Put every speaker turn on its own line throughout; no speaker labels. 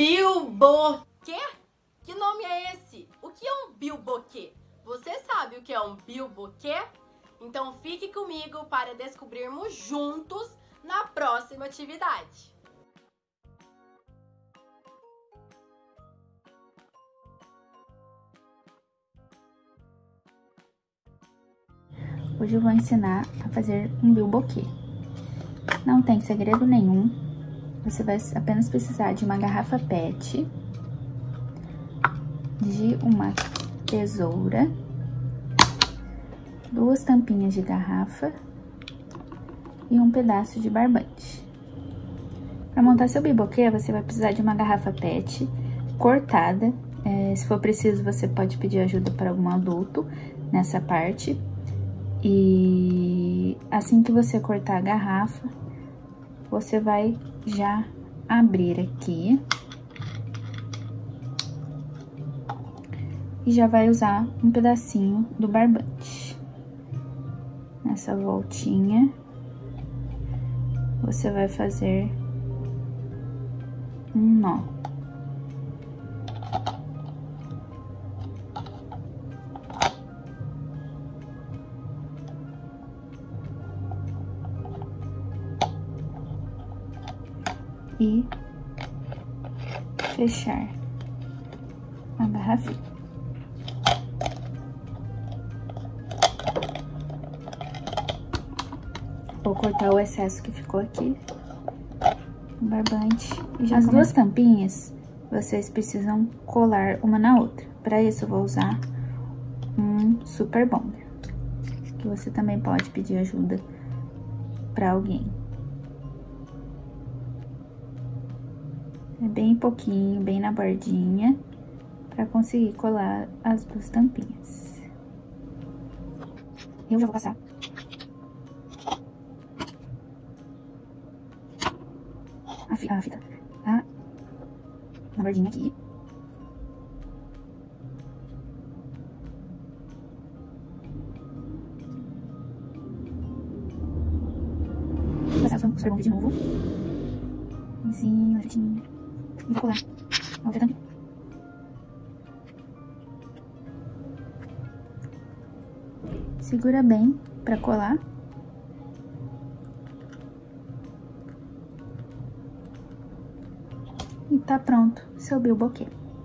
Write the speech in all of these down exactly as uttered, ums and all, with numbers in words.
bilboquê? Que nome é esse? O que é um bilboquê? Você sabe o que é um bilboquê? Então fique comigo para descobrirmos juntos na próxima atividade.
Hoje eu vou ensinar a fazer um bilboquê. Não tem segredo nenhum. Você vai apenas precisar de uma garrafa pet, de uma tesoura, duas tampinhas de garrafa e um pedaço de barbante. Para montar seu bilboquê, você vai precisar de uma garrafa pet cortada. É, se for preciso, você pode pedir ajuda para algum adulto nessa parte. E assim que você cortar a garrafa, você vai já abrir aqui e já vai usar um pedacinho do barbante. Nessa voltinha, você vai fazer um nó. E fechar a garrafinha. Vou cortar o excesso que ficou aqui, o barbante. E já as começa... duas tampinhas, vocês precisam colar uma na outra. Para isso, eu vou usar um super bonder, que você também pode pedir ajuda para alguém. É bem pouquinho, bem na bordinha, para conseguir colar as duas tampinhas. Eu já vou passar a fita, a fita tá na bordinha aqui. Vou passar o super bonder de novo. Em cima, direitinho. E vou colar a outra tampinha. Segura bem pra colar. E tá pronto seu bilboquê.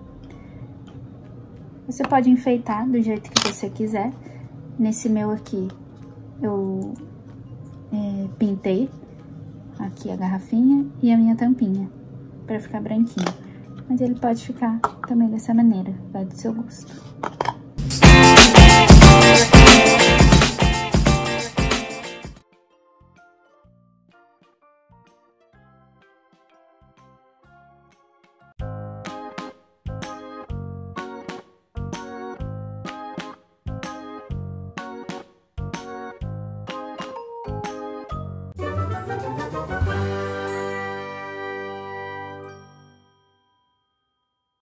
Você pode enfeitar do jeito que você quiser. Nesse meu aqui, eu é, pintei aqui a garrafinha e a minha tampinha, para ficar branquinho. Mas ele pode ficar também dessa maneira, vai do seu gosto.